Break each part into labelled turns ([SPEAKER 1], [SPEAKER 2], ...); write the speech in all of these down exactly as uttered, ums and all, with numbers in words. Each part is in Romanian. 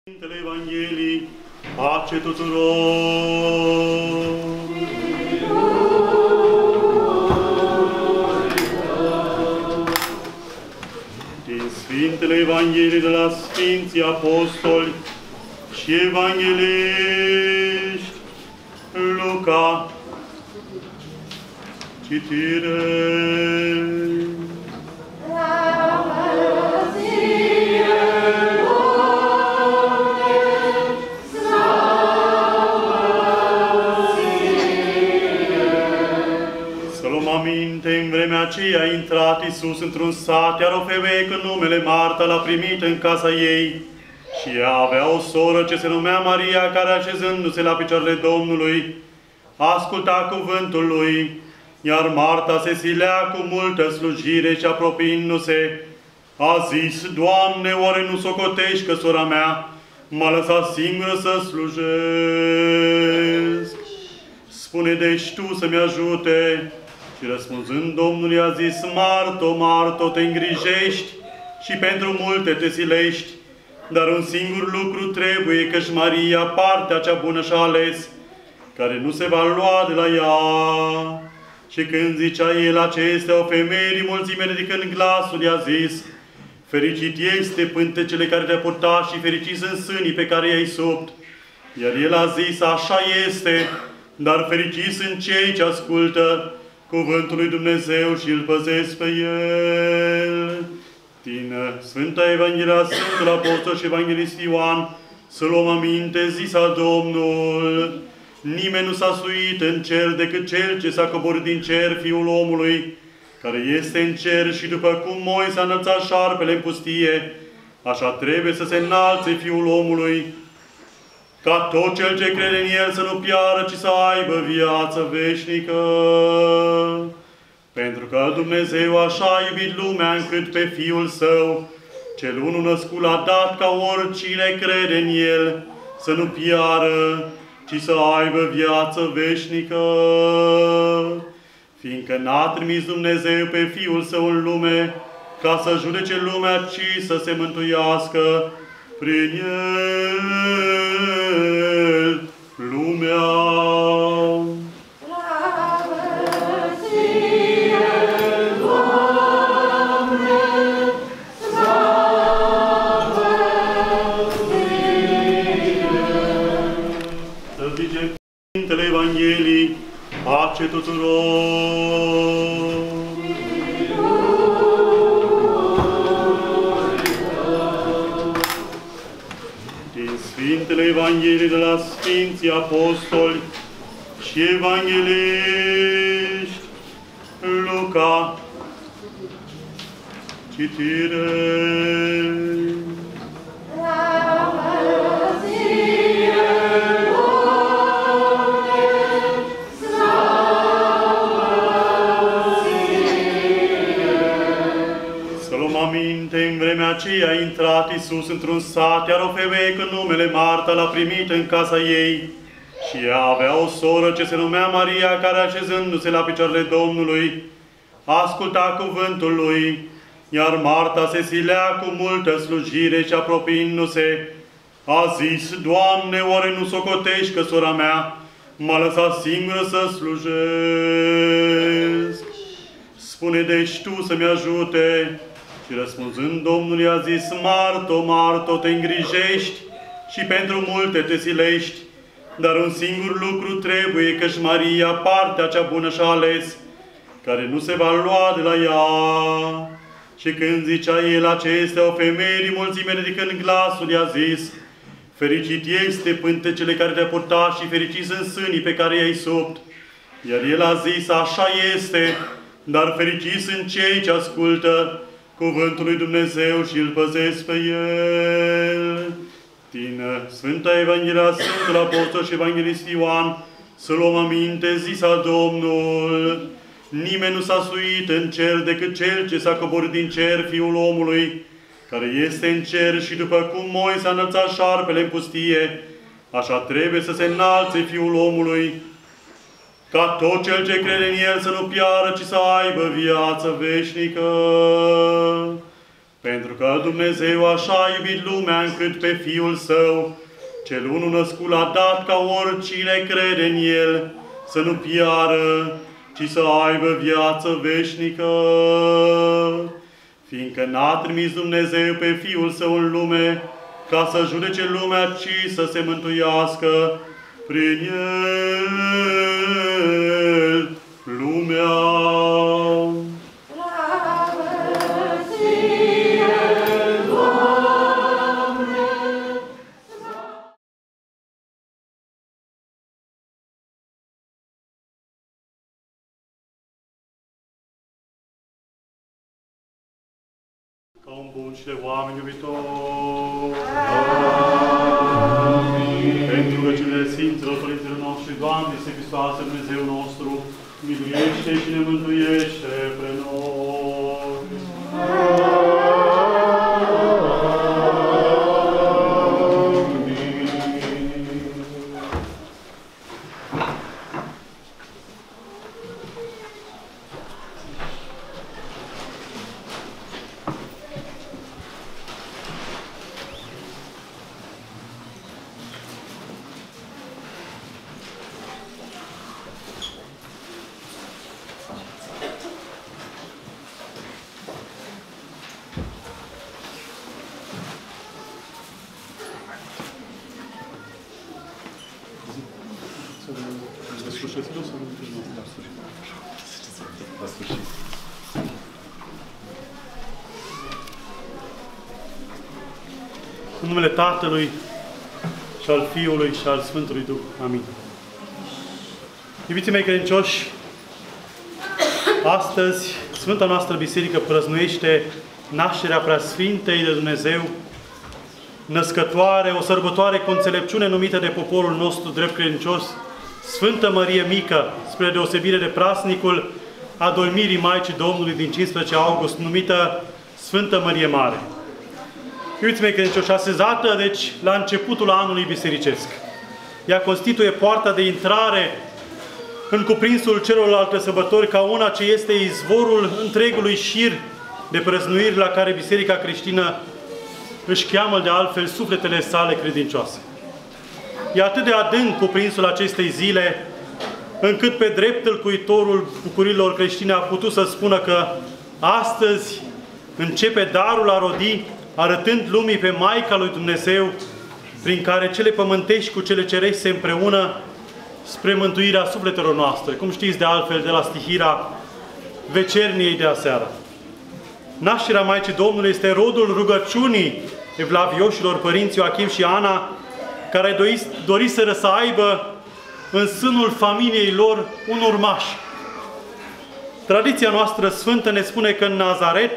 [SPEAKER 1] Sfintele Evangheliei, pace tuturor! Din Sfintele Evangheliei de la Sfinții Apostoli și Evangheliști, Luca, citire. În vremea aceea a intrat Iisus într-un sat, iar o femeie cu numele Marta l-a primit în casa ei. Și ea avea o soră ce se numea Maria, care așezându-se la picioarele Domnului, asculta cuvântul lui, iar Marta se silea cu multă slujire și apropiindu-se, a zis: Doamne, oare nu socotești că sora mea m-a lăsat singură să slujesc? Spune deci tu să-mi ajute. Și răspunzând Domnului a zis: Marto, Marto, te îngrijești și pentru multe te silești, dar un singur lucru trebuie, căci Maria partea cea bună și-a ales, care nu se va lua de la ea. Și când zicea el acestea, o femeie mulțime ridicând glasul i-a zis: Fericit este pântecele care te-a purtat și fericit sunt sânii pe care i-ai subt. Iar el a zis: Așa este, dar fericiți sunt cei ce ascultă cuvântul lui Dumnezeu și îl păzesc pe el. Din Sfânta Evanghelia Sfântul Apostol și Evanghelist Ioan, să luăm aminte, zisa Domnul: Nimeni nu s-a suit în cer decât cel ce s-a coborât din cer, Fiul omului, care este în cer, și după cum Moise a înălțat șarpele în pustie, așa trebuie să se înalțe Fiul omului, ca tot cel ce crede în El să nu piară, ci să aibă viață veșnică. Pentru că Dumnezeu așa a iubit lumea, încât pe Fiul Său, cel unul născut, l-a dat, ca oricine crede în El să nu piară, ci să aibă viață veșnică. Fiindcă n-a trimis Dumnezeu pe Fiul Său în lume ca să judece lumea, ci să se mântuiască prin El lumea. Să zicem Sfintele Evangheliei, pace tuturor! Sfintele Evangheliei de la Sfinții Apostoli și Evangheliști, Luca, citire. În vremea aceea a intrat Iisus într-un sat, iar o femeie cu numele Marta l-a primit în casa ei. Și ea avea o soră ce se numea Maria, care așezându-se la picioarele Domnului, asculta cuvântul lui, iar Marta se silea cu multă slujire și apropiindu-se, a zis: Doamne, oare nu socotești că sora mea m-a lăsat singură să slujesc? Spune deci tu să-mi ajute. Și răspunzând Domnului a zis: Marto, Marto, te îngrijești și pentru multe te silești, dar un singur lucru trebuie, căci Maria partea cea bună și-a ales, care nu se va lua de la ea. Și când zicea el acestea, o femeie mulțime ridicând glasul i-a zis: Fericit este pântecele care te-a purtat și fericit sunt sânii pe care i-ai subt. Iar el a zis: Așa este, dar fericiți sunt cei ce ascultă cuvântul lui Dumnezeu și îl păzesc pe el. Din Sfânta Evanghelia Sfântul Apostol și Evanghelist Ioan, să luăm aminte, zisa Domnul: Nimeni nu s-a suit în cer decât cel ce s-a coborât din cer, Fiul omului, care este în cer, și după cum Moise a înălțat șarpele în pustie, așa trebuie să se înalțe Fiul omului, ca tot cel ce crede în El să nu piară, ci să aibă viață veșnică. Pentru că Dumnezeu așa a iubit lumea încât pe Fiul Său, cel unul născut l-a dat ca oricine crede în El, să nu piară, ci să aibă viață veșnică. Fiindcă n-a trimis Dumnezeu pe Fiul Său în lume, ca să judece lumea, ci să se mântuiască prin El lumea. Ca un bun și de oameni iubitori. Amin. Pentru că cele Sfinților Părinților noștri, Doamne, Iisuse Hristoase, Dumnezeu nostru, miluiește și ne mântuiește pe noi. În numele Tatălui și al Fiului și al Sfântului Duh. Amin. Iubiții mei credincioși, astăzi Sfânta noastră Biserică prăznuiește nașterea Preasfintei de Dumnezeu, născătoare, o sărbătoare cu înțelepciune numită de poporul nostru drept credincios, Sfântă Mărie Mică, spre deosebire de praznicul adormirii Maicii Domnului din cincisprezece august, numită Sfântă Mărie Mare. Iubiții mei credincioși, așezată, deci, la începutul anului bisericesc. Ea constituie poarta de intrare în cuprinsul celorlalte sărbători ca una ce este izvorul întregului șir de prăznuiri la care Biserica creștină își cheamă de altfel sufletele sale credincioase. E atât de adânc cuprinsul acestei zile, încât pe drept tâlcuitorul bucurilor creștine a putut să spună că astăzi începe darul a rodi, arătând lumii pe Maica lui Dumnezeu, prin care cele pământești cu cele cerești se împreună spre mântuirea sufletelor noastre. Cum știți de altfel de la stihirea vecerniei de aseară. Nașterea Maicii Domnului este rodul rugăciunii evlavioșilor părinți Ioachim și Ana, care doriseră să aibă în sânul familiei lor un urmaș. Tradiția noastră sfântă ne spune că în Nazaret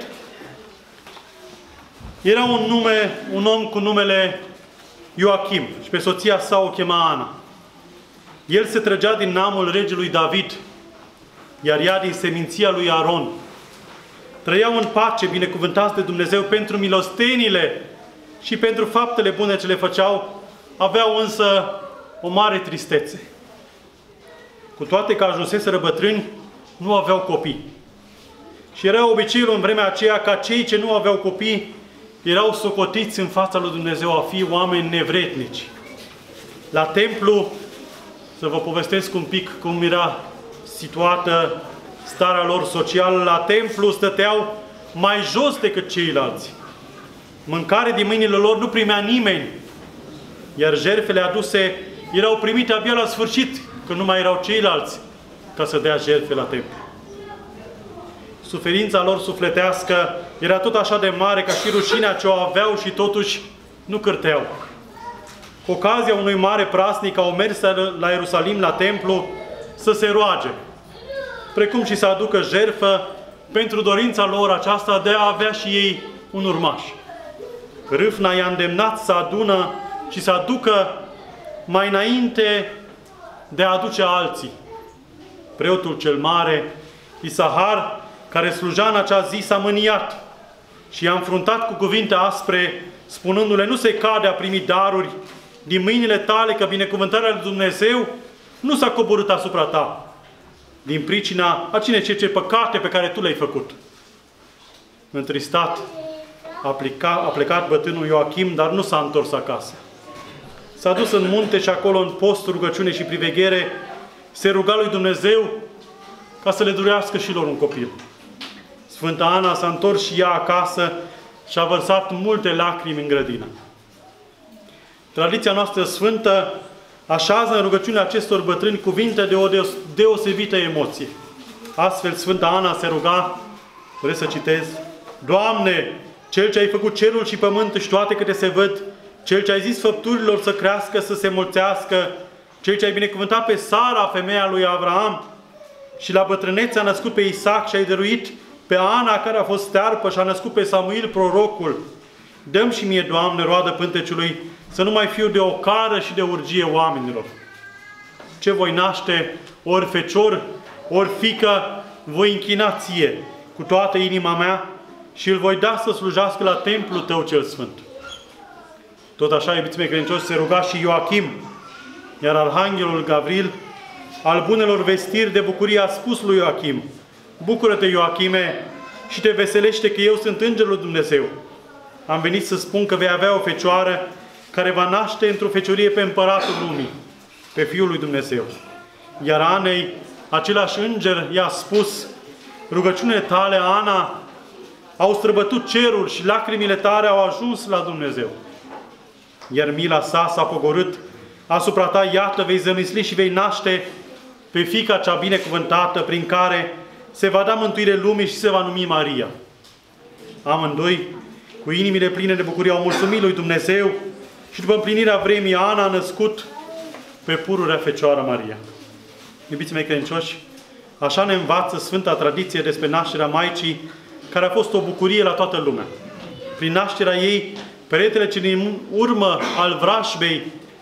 [SPEAKER 1] era un, nume, un om cu numele Ioachim și pe soția sa o chema Ana. El se trăgea din neamul regelui David, iar ea din seminția lui Aron. Trăiau în pace, binecuvântați de Dumnezeu pentru milostenile și pentru faptele bune ce le făceau, aveau însă o mare tristețe. Cu toate că ajunseseră bătrâni, nu aveau copii. Și era obiceiul în vremea aceea ca cei ce nu aveau copii erau socotiți în fața lui Dumnezeu a fi oameni nevretnici. La templu, să vă povestesc un pic cum era situată starea lor socială, la templu stăteau mai jos decât ceilalți. Mâncare din mâinile lor nu primea nimeni, iar jertfele aduse erau primite abia la sfârșit, când nu mai erau ceilalți ca să dea jertfe la templu. Suferința lor sufletească era tot așa de mare ca și rușinea ce o aveau și totuși nu cârteau. Cu ocazia unui mare praznic au mers la Ierusalim, la templu, să se roage, precum și să aducă jertfă pentru dorința lor aceasta de a avea și ei un urmaș. Râvna i-a îndemnat să adună și să aducă mai înainte de a aduce alții. Preotul cel mare, Isahar, care sluja în acea zi, s-a mâniat și i-a înfruntat cu cuvinte aspre, spunându-le: nu se cade a primi daruri din mâinile tale, că binecuvântarea lui Dumnezeu nu s-a coborât asupra ta, din pricina a cine ce păcate pe care tu le-ai făcut. Întristat, a plecat, a plecat bătrânul Ioachim, dar nu s-a întors acasă. S-a dus în munte și acolo, în post, rugăciune și priveghere, se ruga lui Dumnezeu ca să le durească și lor un copil. Sfânta Ana s-a întors și ea acasă și a vărsat multe lacrimi în grădină. Tradiția noastră sfântă așează în rugăciunea acestor bătrâni cuvinte de o deosebită emoție. Astfel, Sfânta Ana se ruga, vreți să citez? Doamne, Cel ce ai făcut cerul și pământul și toate câte se văd, Cel ce ai zis făpturilor să crească, să se mulțească, Cel ce ai binecuvântat pe Sara, femeia lui Avraam, și la bătrânețe a născut pe Isaac și ai dăruit pe Ana, care a fost stearpă, și a născut pe Samuil, prorocul. Dă-mi și mie, Doamne, roadă pânteciului, să nu mai fiu de ocară și de urgie oamenilor. Ce voi naște, ori fecior, ori fică, voi închina ție cu toată inima mea și îl voi da să slujească la templul tău cel sfânt. Tot așa, iubiți mei credincioși, se ruga și Ioachim, iar Arhanghelul Gavril, al bunelor vestiri de bucurie, a spus lui Ioachim: bucură-te, Ioachime, și te veselește că eu sunt Îngerul lui Dumnezeu. Am venit să spun că vei avea o fecioară care va naște într-o feciorie pe împăratul lumii, pe Fiul lui Dumnezeu. Iar Anei, același înger i-a spus: rugăciunile tale, Ana, au străbătut cerul și lacrimile tale au ajuns la Dumnezeu. Iar mila sa s-a pogorât asupra ta, iată, vei zămisli și vei naște pe fiica cea binecuvântată, prin care se va da mântuire lumii și se va numi Maria. Amândoi, cu inimile pline de bucurie, au mulțumit lui Dumnezeu și după împlinirea vremii, Ana a născut pe pururea Fecioară Maria. Iubiți mei credincioși, așa ne învață Sfânta Tradiție despre nașterea Maicii, care a fost o bucurie la toată lumea. Prin nașterea ei, peretele ce din urmă al vrașbei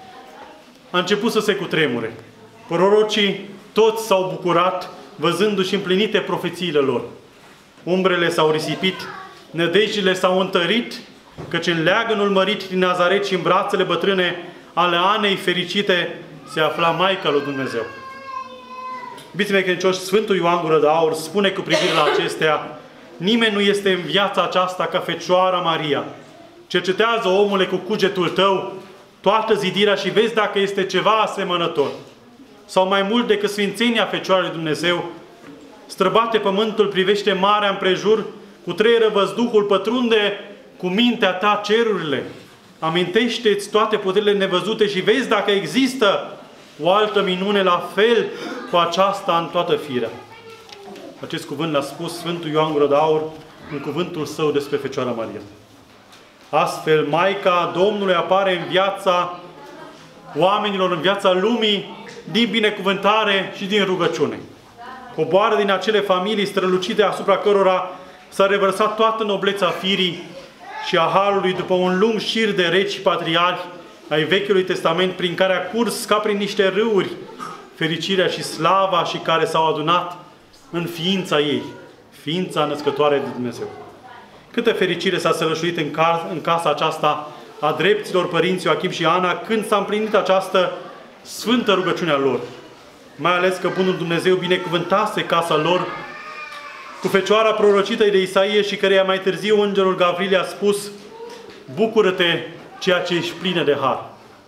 [SPEAKER 1] a început să se cutremure. Prorocii toți s-au bucurat văzându-și împlinite profețiile lor. Umbrele s-au risipit, nădejdile s-au întărit, căci în leagănul mărit din Nazaret și în brațele bătrâne ale Anei fericite se afla Maica lui Dumnezeu. Iubiți mei credincioși, Sfântul Ioan Gură de Aur spune cu privire la acestea: nimeni nu este în viața aceasta ca Fecioara Maria. Cercetează, omule, cu cugetul tău toată zidirea și vezi dacă este ceva asemănător. Sau mai mult decât sfințenia Fecioarei lui Dumnezeu, străbate pământul, privește marea împrejur, cutreieră văzduhul, pătrunde cu mintea ta cerurile. Amintește-ți toate puterile nevăzute și vezi dacă există o altă minune la fel cu aceasta în toată firea. Acest cuvânt l-a spus Sfântul Ioan Gură de Aur în cuvântul său despre Fecioara Maria. Astfel, Maica Domnului apare în viața oamenilor, în viața lumii, din binecuvântare și din rugăciune. Coboară din acele familii strălucite asupra cărora s-a revărsat toată nobleța firii și a harului după un lung șir de regi și patriarhi ai Vechiului Testament, prin care a curs ca prin niște râuri fericirea și slava și care s-au adunat în ființa ei, ființa născătoare de Dumnezeu. Câtă fericire s-a sălășuit în, ca în casa aceasta a drepților părinții Ioachim și Ana când s-a împlinit această sfântă rugăciune a lor. Mai ales că Bunul Dumnezeu binecuvântase casa lor cu fecioara prorocită de Isaie și căreia mai târziu Îngerul Gavril i-a spus: bucură-te, ceea ce ești plină de har.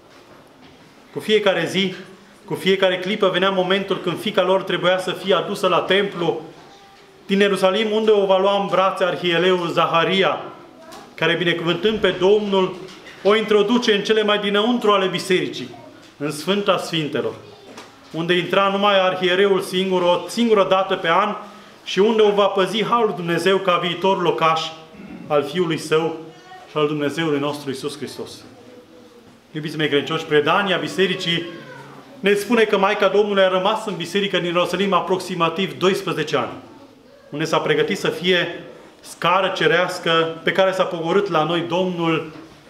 [SPEAKER 1] Cu fiecare zi, cu fiecare clipă venea momentul când fiica lor trebuia să fie adusă la templu din Ierusalim, unde o va lua în brațe arhieleul Zaharia, care, binecuvântând pe Domnul, o introduce în cele mai dinăuntru ale bisericii, în Sfânta Sfintelor, unde intra numai arhiereul singur, o singură dată pe an, și unde o va păzi Harul Dumnezeu ca viitor locaș al Fiului Său și al Dumnezeului nostru Iisus Hristos. Iubiți mei credincioși, predania bisericii ne spune că Maica Domnului a rămas în biserică din Ierusalim aproximativ doisprezece ani, unde s-a pregătit să fie scară cerească pe care s-a pogorât la noi Domnul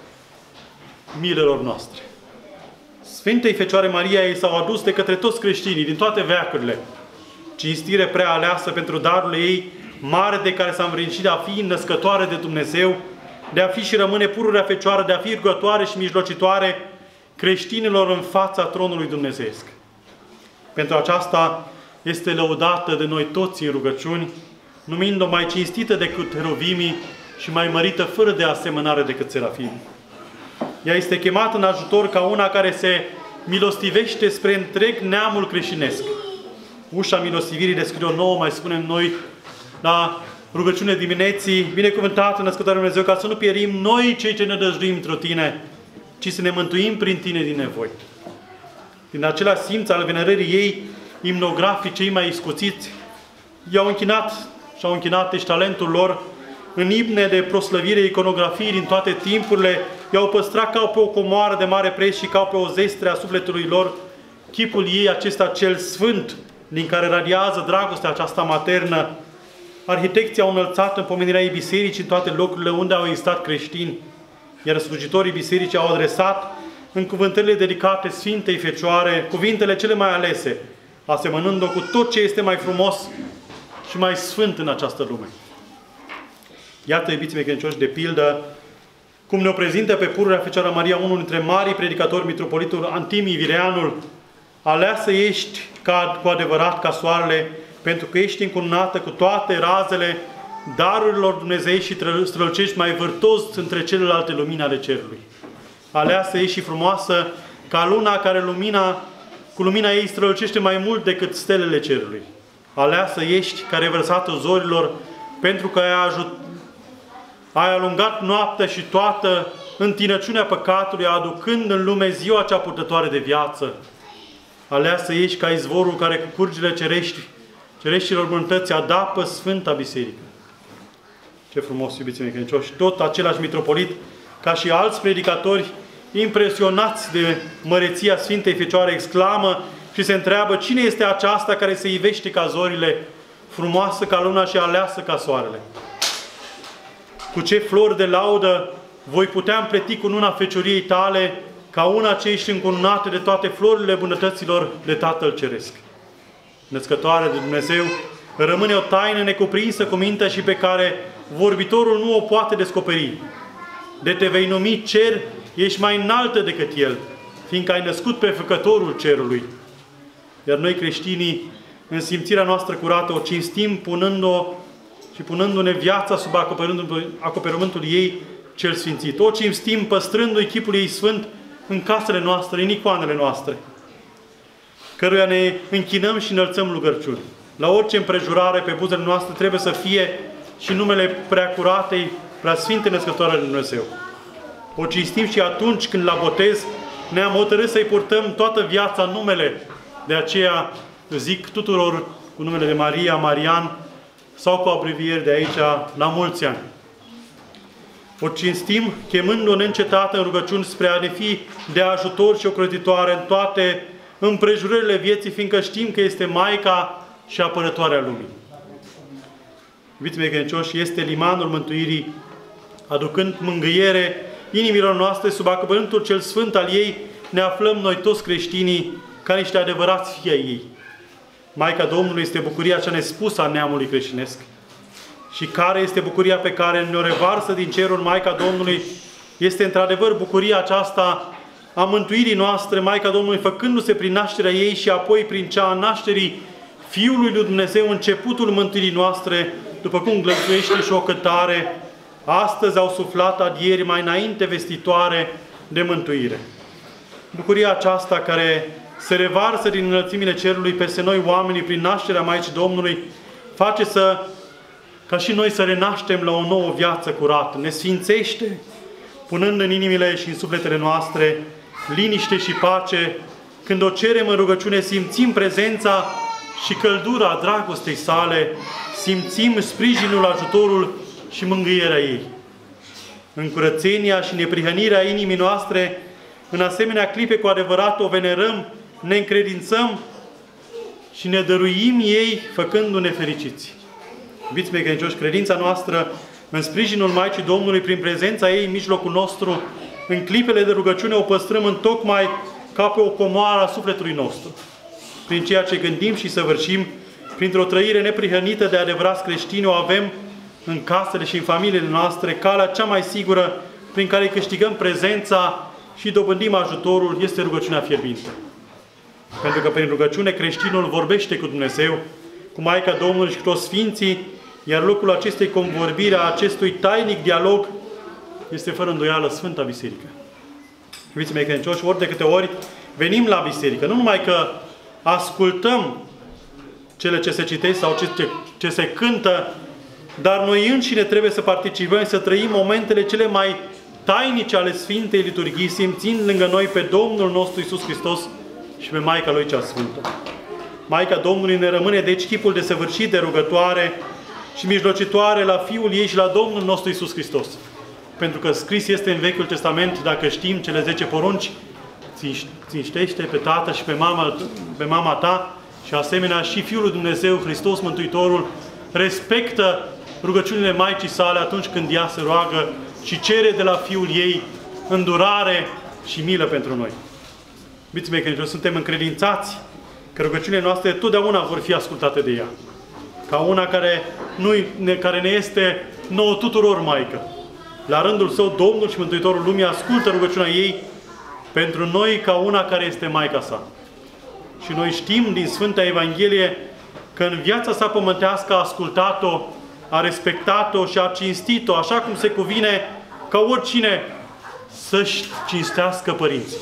[SPEAKER 1] milelor noastre. Sfintei Fecioare Maria ei s-au adus de către toți creștinii din toate veacurile cinstire prea aleasă pentru darurile ei mare, de care s-a învrednicit de a fi născătoare de Dumnezeu, de a fi și rămâne pururea Fecioară, de a fi rugătoare și mijlocitoare creștinilor în fața tronului dumnezeiesc. Pentru aceasta este lăudată de noi toți în rugăciuni, numind-o mai cinstită decât heruvimii și mai mărită fără de asemănare decât serafim. Ea este chemată în ajutor ca una care se milostivește spre întreg neamul creștinesc. Ușa milostivirii deschide o nouă, mai spunem noi, la rugăciune dimineții, binecuvântată Născătoare Dumnezeu, ca să nu pierim noi cei ce ne dăjduim într-o Tine, ci să ne mântuim prin Tine din nevoi. Din același simț al venerării ei, imnografii cei mai iscuțiți i-au închinat și-au închinat deci talentul lor în imne de proslăvire, iconografii din toate timpurile, i-au păstrat ca pe o comoară de mare preț și ca pe o zestre a sufletului lor, chipul ei acesta cel sfânt, din care radiază dragostea aceasta maternă. Arhitecții au înălțat în pomenirea ei bisericii în toate locurile unde au existat creștini, iar slujitorii bisericii au adresat în cuvântările dedicate Sfintei Fecioare cuvintele cele mai alese, asemănând-o cu tot ce este mai frumos și mai sfânt în această lume. Iată, iubiți mei credincioși, de pildă, cum ne-o prezintă pe pururea Fecioara Maria unul dintre marii predicatori, mitropolitul Antimii Vireanul: aleasă ești ca, cu adevărat ca soarele, pentru că ești încununată cu toate razele darurilor Dumnezei și strălucești mai vârtos între celelalte lumini ale cerului. Aleasă ești și frumoasă ca luna care lumina, cu lumina ei strălucește mai mult decât stelele cerului. Aleasă ești care vărsată zorilor, pentru că ai, ajut, ai alungat noaptea și toată întinăciunea păcatului, aducând în lume ziua cea purtătoare de viață. Aleasă ești ca izvorul care cu curgile cerești, cereștilor bunătăți adapă Sfânta Biserică. Ce frumos, iubiții mei credincioși! Tot același mitropolit, ca și alți predicatori, impresionați de măreția Sfintei Fecioare, exclamă și se întreabă: cine este aceasta care se ivește ca zorile, frumoasă ca luna și aleasă ca soarele? Cu ce flori de laudă voi putea împleti cununa fecioriei tale, ca una ce ești încununată de toate florile bunătăților de Tatăl Ceresc. Născătoare de Dumnezeu, rămâne o taină necuprinsă cu mintea și pe care vorbitorul nu o poate descoperi. De te vei numi cer, ești mai înaltă decât el, fiindcă ai născut pe Făcătorul cerului. Iar noi creștinii, în simțirea noastră curată, o cinstim punând-o și punându-ne viața sub acoperământul ei cel sfințit. O cinstim păstrându-i chipul ei sfânt în casele noastre, în icoanele noastre, căruia ne închinăm și înălțăm rugăciuni. La orice împrejurare pe buzele noastre trebuie să fie și numele Preacuratei, Preasfinte Născătoare de Dumnezeu. O cinstim și atunci când la botez ne-am hotărât să-i purtăm toată viața numele. De aceea zic tuturor cu numele de Maria, Marian, sau cu abrevieri de aici, la mulți ani. O cinstim chemându-o neîncetată în rugăciuni spre a ne fi de ajutor și ocrotitoare în toate împrejurările vieții, fiindcă știm că este Maica și apărătoarea lumii. Iubiți mei credincioși, este limanul mântuirii, aducând mângâiere inimilor noastre sub acoperământul cel sfânt al ei, ne aflăm noi toți creștinii ca niște adevărați fii ai ei. Maica Domnului este bucuria cea nespusă a neamului creștinesc. Și care este bucuria pe care ne-o revarsă din cerul Maica Domnului? Este într-adevăr bucuria aceasta a mântuirii noastre, Maica Domnului făcându-se prin nașterea ei și apoi prin cea a nașterii Fiului lui Dumnezeu, începutul mântuirii noastre, după cum glăsuiește și o cântare: astăzi au suflat adieri mai înainte vestitoare de mântuire. Bucuria aceasta care se revarsă din înălțimile cerului peste noi oamenii prin nașterea Maicii Domnului face să, ca și noi să renaștem la o nouă viață curată, ne sfințește, punând în inimile și în sufletele noastre liniște și pace. Când o cerem în rugăciune, simțim prezența și căldura dragostei sale, simțim sprijinul, ajutorul și mângâierea ei. În curățenia și neprihănirea inimii noastre, în asemenea clipe cu adevărat o venerăm, ne încredințăm și ne dăruim ei, făcându-ne fericiți. Iubiți mei credincioși, credința noastră în sprijinul Maicii Domnului, prin prezența ei în mijlocul nostru, în clipele de rugăciune o păstrăm întocmai ca pe o comoară a sufletului nostru. Prin ceea ce gândim și săvârșim, printr-o trăire neprihănită de adevărați creștini, o avem în casele și în familiile noastre, calea cea mai sigură prin care câștigăm prezența și dobândim ajutorul, este rugăciunea fierbinte. Pentru că prin rugăciune creștinul vorbește cu Dumnezeu, cu Maica Domnului și cu toți Sfinții, Iar locul acestei convorbiri, a acestui tainic dialog, este fără îndoială Sfânta Biserică. Iubiții mei credincioși, ori de câte ori venim la biserică, nu numai că ascultăm cele ce se citește sau ce, ce, ce se cântă, dar noi înșine trebuie să participăm, să trăim momentele cele mai tainice ale Sfintei Liturghii, simțind lângă noi pe Domnul nostru Iisus Hristos și pe Maica Lui cea Sfântă. Maica Domnului ne rămâne deci chipul desăvârșit de rugătoare și mijlocitoare la Fiul ei și la Domnul nostru Iisus Hristos. Pentru că scris este în Vechiul Testament, dacă știm cele zece porunci, ținștește pe tată și pe mama, pe mama ta și asemenea și Fiul lui Dumnezeu, Hristos Mântuitorul, respectă rugăciunile Maicii sale atunci când ea se roagă și cere de la Fiul ei îndurare și milă pentru noi. Iubiții mei credincioși, suntem încredințați că rugăciunile noastre totdeauna vor fi ascultate de ea. Ca una care, nu, care ne este nouă tuturor Maică. La rândul său, Domnul și Mântuitorul lumii ascultă rugăciunea ei pentru noi ca una care este Maica sa. Și noi știm din Sfânta Evanghelie că în viața sa pământească a ascultat-o, a respectat-o și a cinstit-o, așa cum se cuvine ca oricine să-și cinstească părinții.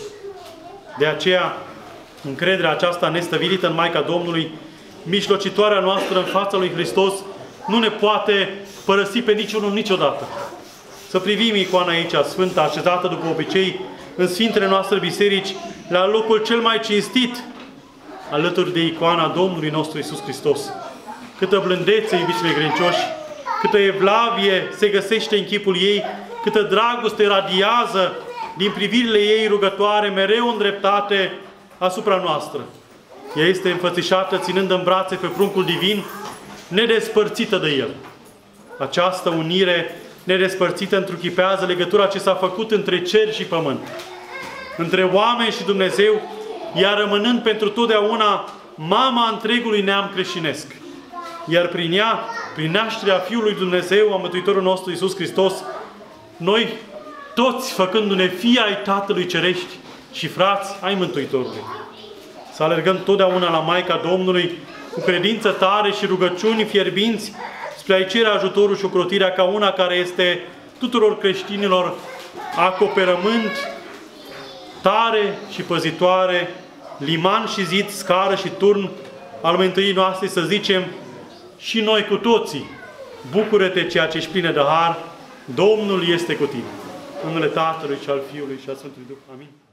[SPEAKER 1] De aceea, încrederea aceasta nestăvilită în Maica Domnului, mijlocitoarea noastră în fața lui Hristos, nu ne poate părăsi pe niciunul niciodată. Să privim icoana aici, sfântă, așezată după obicei în Sfintele noastre biserici, la locul cel mai cinstit, alături de icoana Domnului nostru Iisus Hristos. Câtă blândețe, iubiți mei credincioși, câtă evlavie se găsește în chipul ei, câtă dragoste radiază din privirile ei rugătoare, mereu îndreptate asupra noastră. Ea este înfățișată ținând în brațe pe pruncul divin, nedespărțită de el. Această unire nedespărțită întruchipează legătura ce s-a făcut între cer și pământ, între oameni și Dumnezeu, ea rămânând pentru totdeauna mama întregului neam creștinesc. Iar prin ea, prin nașterea Fiului Dumnezeu, a Mântuitorul nostru Iisus Hristos, noi toți, făcându-ne fii ai Tatălui Cerești și frați ai Mântuitorului. Să alergăm totdeauna la Maica Domnului cu credință tare și rugăciuni fierbinți spre a-i cere ajutorul și ocrotirea ca una care este tuturor creștinilor acoperământ, tare și păzitoare, liman și zid, scară și turn al mântuirii noastre, să zicem și noi cu toții: bucură-te ceea ce ești plină de har, Domnul este cu tine. În numele Tatălui și al Fiului și al Sfântului Duh. Amin.